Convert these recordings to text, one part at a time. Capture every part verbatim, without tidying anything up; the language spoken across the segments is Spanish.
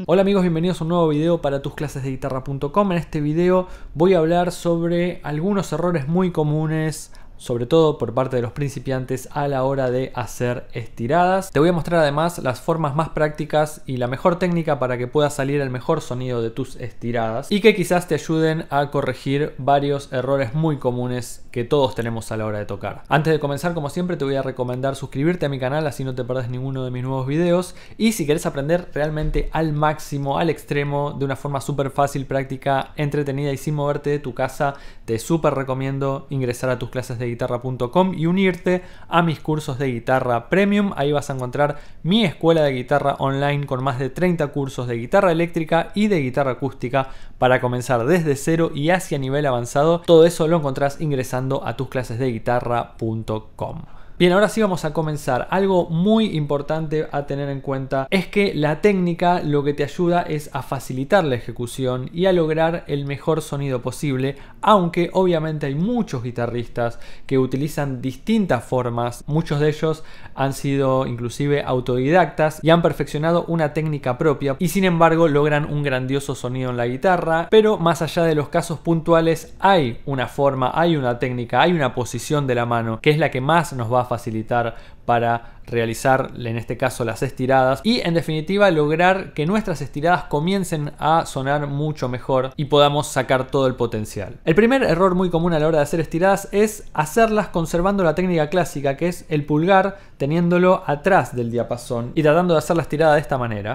Hola amigos, bienvenidos a un nuevo video para tus clases de guitarra punto com. En este video voy a hablar sobre algunos errores muy comunes, sobre todo por parte de los principiantes a la hora de hacer estiradas. Te voy a mostrar además las formas más prácticas y la mejor técnica para que pueda salir el mejor sonido de tus estiradas y que quizás te ayuden a corregir varios errores muy comunes que todos tenemos a la hora de tocar. Antes de comenzar, como siempre, te voy a recomendar suscribirte a mi canal, así no te perdés ninguno de mis nuevos videos. Y si querés aprender realmente al máximo, al extremo, de una forma súper fácil, práctica, entretenida y sin moverte de tu casa, te súper recomiendo ingresar a tus clases de guitarra punto com y unirte a mis cursos de guitarra premium. Ahí vas a encontrar mi escuela de guitarra online con más de treinta cursos de guitarra eléctrica y de guitarra acústica para comenzar desde cero y hacia nivel avanzado. Todo eso lo encontrás ingresando a tus clases de guitarra punto com. Bien, ahora sí vamos a comenzar. Algo muy importante a tener en cuenta es que la técnica lo que te ayuda es a facilitar la ejecución y a lograr el mejor sonido posible, aunque obviamente hay muchos guitarristas que utilizan distintas formas. Muchos de ellos han sido inclusive autodidactas y han perfeccionado una técnica propia y sin embargo logran un grandioso sonido en la guitarra. Pero más allá de los casos puntuales, hay una forma, hay una técnica, hay una posición de la mano que es la que más nos va a facilitar para realizar, en este caso, las estiradas y en definitiva lograr que nuestras estiradas comiencen a sonar mucho mejor y podamos sacar todo el potencial. El primer error muy común a la hora de hacer estiradas es hacerlas conservando la técnica clásica, que es el pulgar teniéndolo atrás del diapasón y tratando de hacer la estirada de esta manera.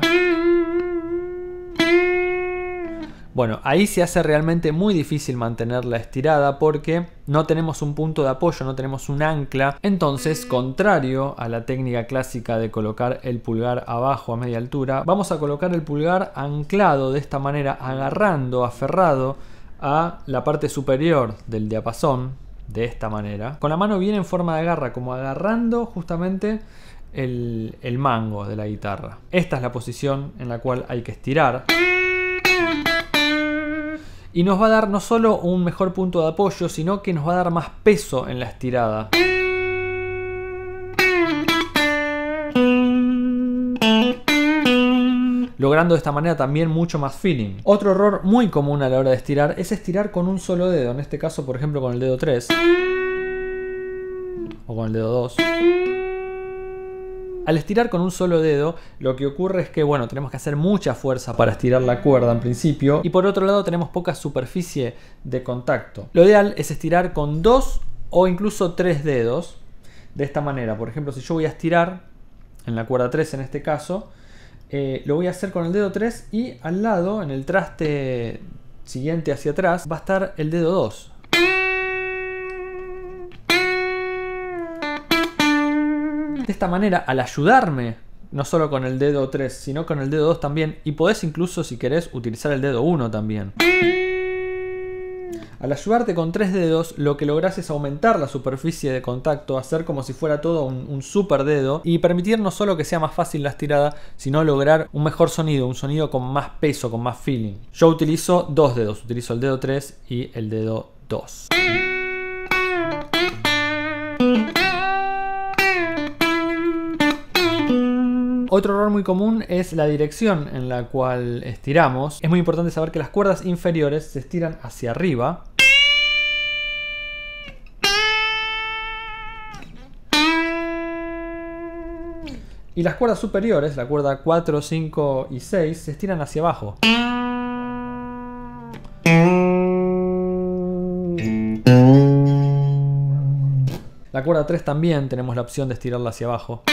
Bueno, ahí se hace realmente muy difícil mantener la estirada porque no tenemos un punto de apoyo, no tenemos un ancla. Entonces, contrario a la técnica clásica de colocar el pulgar abajo a media altura, vamos a colocar el pulgar anclado de esta manera, agarrando, aferrado a la parte superior del diapasón, de esta manera. Con la mano bien en forma de garra, como agarrando justamente el, el mango de la guitarra. Esta es la posición en la cual hay que estirar. Y nos va a dar no solo un mejor punto de apoyo, sino que nos va a dar más peso en la estirada. Logrando de esta manera también mucho más feeling. Otro error muy común a la hora de estirar es estirar con un solo dedo. En este caso, por ejemplo, con el dedo tres. O con el dedo dos. Al estirar con un solo dedo, lo que ocurre es que, bueno, tenemos que hacer mucha fuerza para estirar la cuerda en principio, y por otro lado tenemos poca superficie de contacto. Lo ideal es estirar con dos o incluso tres dedos, de esta manera. Por ejemplo, si yo voy a estirar en la cuerda tres en este caso, eh, lo voy a hacer con el dedo tres y al lado, en el traste siguiente hacia atrás, va a estar el dedo dos. De esta manera, al ayudarme no solo con el dedo tres, sino con el dedo dos también, y podés incluso, si querés, utilizar el dedo uno también. Al ayudarte con tres dedos, lo que lográs es aumentar la superficie de contacto, hacer como si fuera todo un, un super dedo y permitir no solo que sea más fácil la estirada, sino lograr un mejor sonido, un sonido con más peso, con más feeling. Yo utilizo dos dedos, utilizo el dedo tres y el dedo dos. Otro error muy común es la dirección en la cual estiramos. Es muy importante saber que las cuerdas inferiores se estiran hacia arriba. Y las cuerdas superiores, la cuerda cuatro, cinco y seis, se estiran hacia abajo. La cuerda tres también tenemos la opción de estirarla hacia abajo.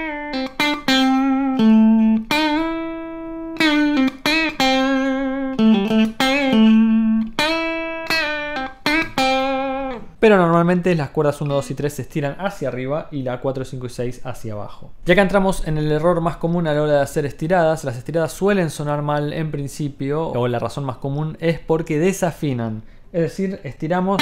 Pero normalmente las cuerdas uno, dos y tres se estiran hacia arriba y la cuatro, cinco y seis hacia abajo. Ya que entramos en el error más común a la hora de hacer estiradas, las estiradas suelen sonar mal en principio, o la razón más común es porque desafinan. Es decir, estiramos...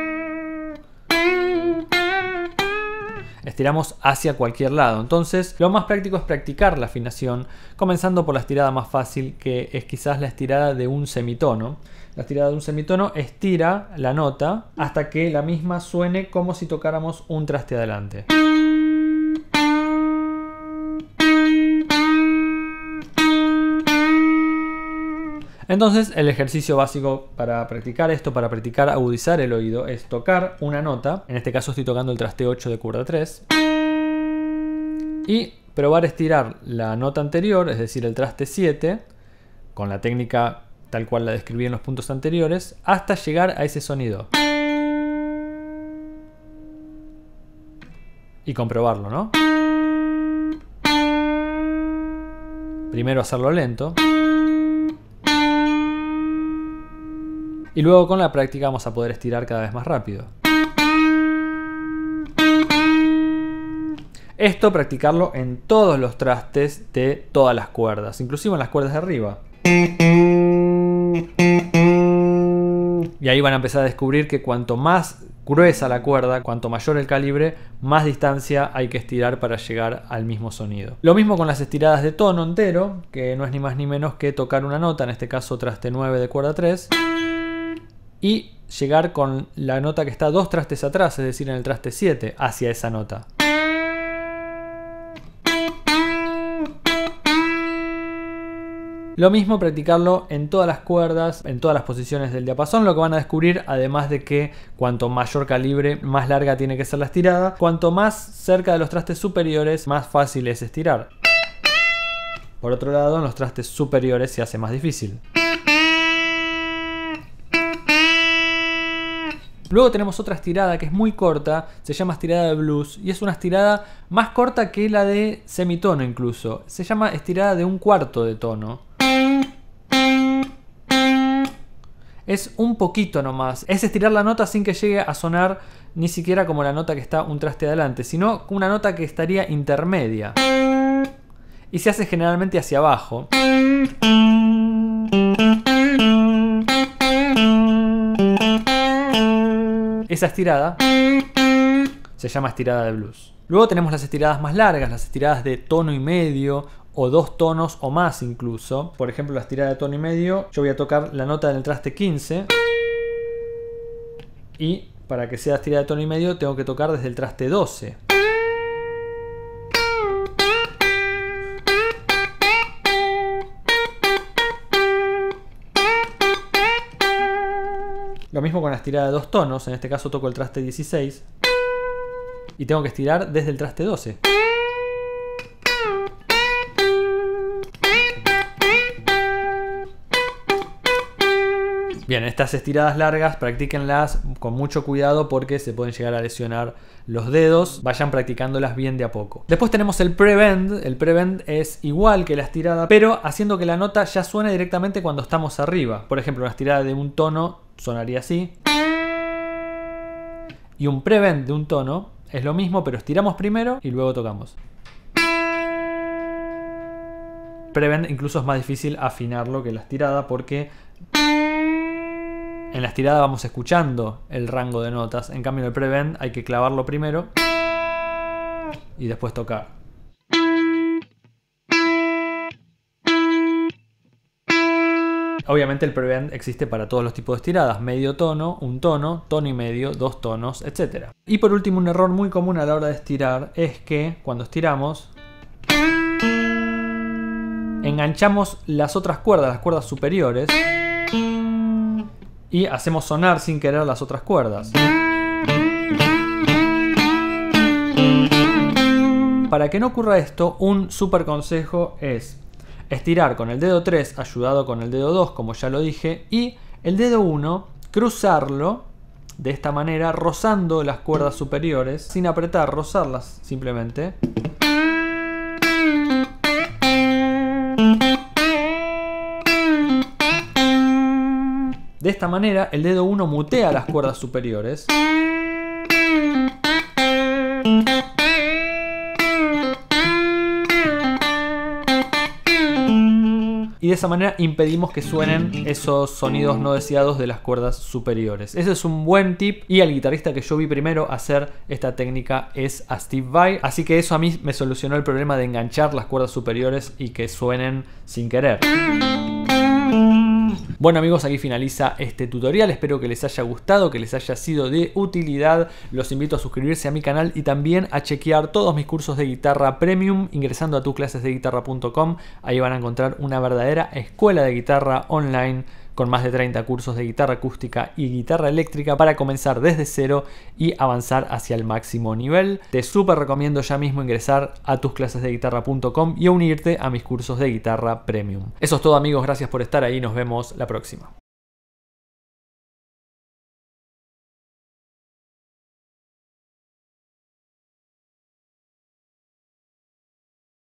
estiramos hacia cualquier lado. Entonces lo más práctico es practicar la afinación, comenzando por la estirada más fácil, que es quizás la estirada de un semitono. La estirada de un semitono estira la nota hasta que la misma suene como si tocáramos un traste adelante. Entonces el ejercicio básico para practicar esto, para practicar agudizar el oído, es tocar una nota. En este caso estoy tocando el traste ocho de cuerda tres. Y probar a estirar la nota anterior, es decir el traste siete, con la técnica tal cual la describí en los puntos anteriores, hasta llegar a ese sonido. Y comprobarlo, ¿no? Primero hacerlo lento. Y luego con la práctica vamos a poder estirar cada vez más rápido. Esto practicarlo en todos los trastes de todas las cuerdas, inclusive en las cuerdas de arriba. Y ahí van a empezar a descubrir que cuanto más gruesa la cuerda, cuanto mayor el calibre, más distancia hay que estirar para llegar al mismo sonido. Lo mismo con las estiradas de tono entero, que no es ni más ni menos que tocar una nota, en este caso traste nueve de cuerda tres, y llegar con la nota que está dos trastes atrás, es decir en el traste siete, hacia esa nota. Lo mismo practicarlo en todas las cuerdas, en todas las posiciones del diapasón. Lo que van a descubrir, además de que cuanto mayor calibre, más larga tiene que ser la estirada. Cuanto más cerca de los trastes superiores, más fácil es estirar. Por otro lado, en los trastes superiores se hace más difícil. Luego tenemos otra estirada que es muy corta, se llama estirada de blues, y es una estirada más corta que la de semitono incluso. Se llama estirada de un cuarto de tono. Es un poquito nomás. Es estirar la nota sin que llegue a sonar ni siquiera como la nota que está un traste adelante, sino una nota que estaría intermedia. Y se hace generalmente hacia abajo. Esa estirada se llama estirada de blues. Luego tenemos las estiradas más largas, las estiradas de tono y medio, o dos tonos o más incluso. Por ejemplo, la estirada de tono y medio, yo voy a tocar la nota del traste quince. Y para que sea estirada de tono y medio, tengo que tocar desde el traste doce. Lo mismo con la estirada de dos tonos, en este caso toco el traste dieciséis y tengo que estirar desde el traste doce. Bien, estas estiradas largas practíquenlas con mucho cuidado porque se pueden llegar a lesionar los dedos. Vayan practicándolas bien de a poco. Después tenemos el pre-bend. El pre-bend es igual que la estirada, pero haciendo que la nota ya suene directamente cuando estamos arriba. Por ejemplo, una estirada de un tono sonaría así. Y un pre-bend de un tono es lo mismo, pero estiramos primero y luego tocamos. Pre-bend incluso es más difícil afinarlo que la estirada porque en la estirada vamos escuchando el rango de notas. En cambio en el pre-bend hay que clavarlo primero y después tocar. Obviamente el pre-bend existe para todos los tipos de estiradas. Medio tono, un tono, tono y medio, dos tonos, etcétera. Y por último, un error muy común a la hora de estirar es que cuando estiramos enganchamos las otras cuerdas, las cuerdas superiores, y hacemos sonar sin querer las otras cuerdas. Para que no ocurra esto, un super consejo es estirar con el dedo tres ayudado con el dedo dos, como ya lo dije, y el dedo uno cruzarlo de esta manera, rozando las cuerdas superiores, sin apretar, rozarlas simplemente. De esta manera el dedo uno mutea las cuerdas superiores. Y de esa manera impedimos que suenen esos sonidos no deseados de las cuerdas superiores. Ese es un buen tip, y al guitarrista que yo vi primero hacer esta técnica es a Steve Vai. Así que eso a mí me solucionó el problema de enganchar las cuerdas superiores y que suenen sin querer. Bueno amigos, aquí finaliza este tutorial. Espero que les haya gustado, que les haya sido de utilidad. Los invito a suscribirse a mi canal y también a chequear todos mis cursos de guitarra premium ingresando a tu clases de guitarra punto com. Ahí van a encontrar una verdadera escuela de guitarra online con más de treinta cursos de guitarra acústica y guitarra eléctrica para comenzar desde cero y avanzar hacia el máximo nivel. Te súper recomiendo ya mismo ingresar a tus clases de guitarra punto com y unirte a mis cursos de guitarra premium. Eso es todo amigos, gracias por estar ahí, nos vemos la próxima.